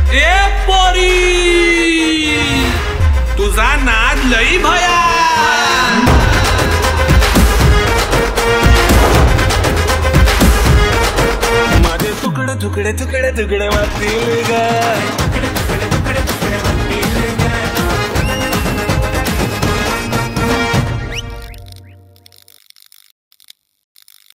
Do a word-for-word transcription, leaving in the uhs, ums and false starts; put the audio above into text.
ए पोरी, तुझा नाद लई भया। माझे तुकडे तुकडे तुकडे तुकडे वाटतील ग।